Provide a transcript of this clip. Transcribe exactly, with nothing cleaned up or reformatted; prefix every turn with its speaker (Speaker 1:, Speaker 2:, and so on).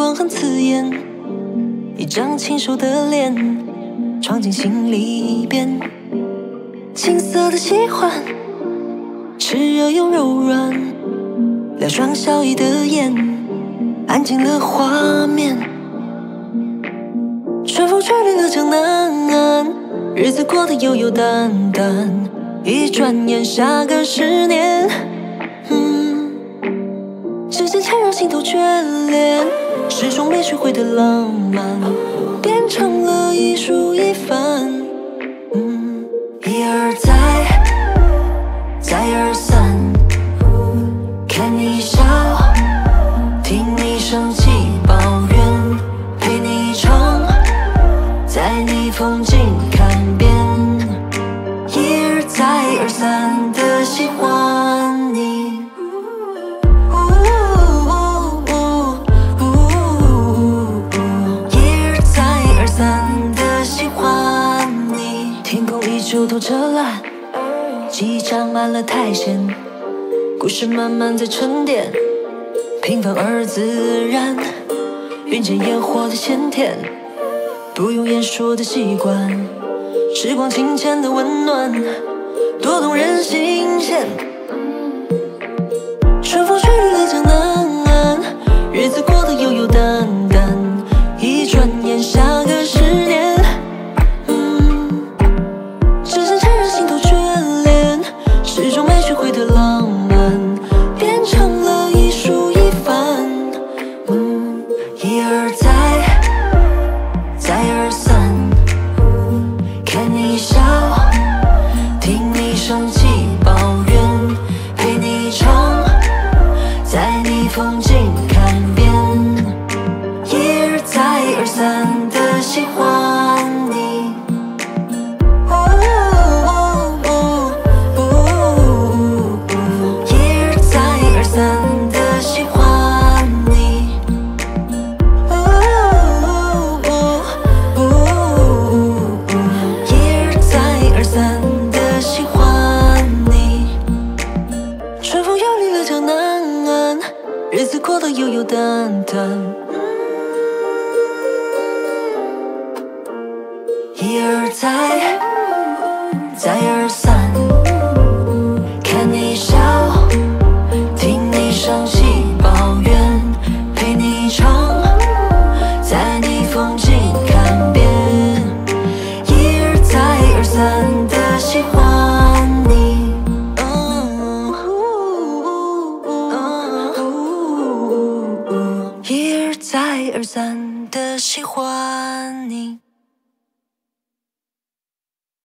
Speaker 1: 光很刺眼，一张清瘦的脸闯进心里边，青涩的喜欢，炽热又柔软，两双笑意的眼，安静了画面。春风吹绿了江南，日子过得悠悠淡淡，一转眼下个十年。嗯，指尖缠绕心头眷恋，始终没学会的浪漫，变成了一蔬一饭。嗯，一而再，再而三，看你笑，听你生气抱怨，陪你唱，在你风景看遍，一而再而三的喜欢你。秋透彻蓝，记忆长满了苔藓，故事慢慢在沉淀，平凡而自然，云间烟火的鲜甜，不用言说的习惯，时光清浅的温暖，多动人心弦。春风吹绿了江南，日子过得悠悠淡淡，一转眼下个十年。始终没学会的浪漫，变成了一蔬一饭。嗯，一而再，再而三，看你笑，听你生气抱怨，陪你唱，在你风景看遍，一而再而三的喜欢你。日子过得悠悠淡淡，一而再，再而三，看你笑，听你生气抱怨，陪你唱，在你风景看遍，一而再而三的喜欢你。一而再而三的喜欢你。